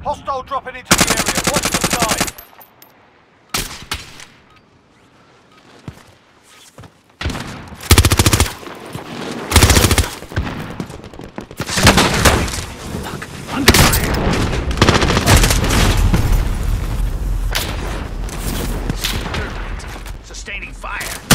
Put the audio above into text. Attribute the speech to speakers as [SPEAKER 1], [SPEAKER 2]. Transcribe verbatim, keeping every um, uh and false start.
[SPEAKER 1] Hostile dropping into the area. Watch the side.
[SPEAKER 2] Under fire! Sustaining fire!